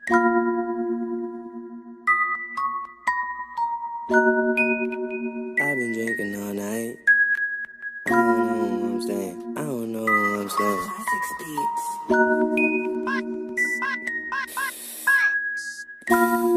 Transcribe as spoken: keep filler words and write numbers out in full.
I've been drinking all night. I don't know what I'm saying. I don't know what I'm saying. Classics beats.